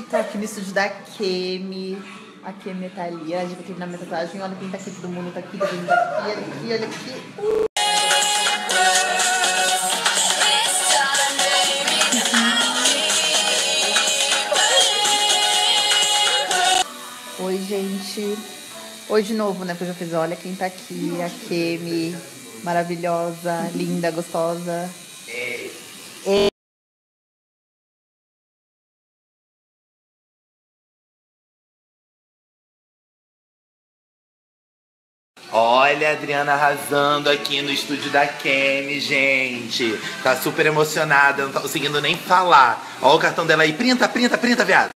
Tô aqui no estúdio da Kemi. A Kemi tá ali, a gente aqui na minha tatuagem. Olha quem tá aqui, todo mundo tá aqui, todo mundo tá aqui, olha aqui, olha aqui. Oi, gente. Oi de novo, né? Porque eu já fiz. Olha quem tá aqui, a Kemi. Maravilhosa, linda, gostosa. Olha a Adriana arrasando aqui no estúdio da Kemi, gente. Tá super emocionada, não tá conseguindo nem falar. Olha o cartão dela aí. Printa, printa, printa, viado.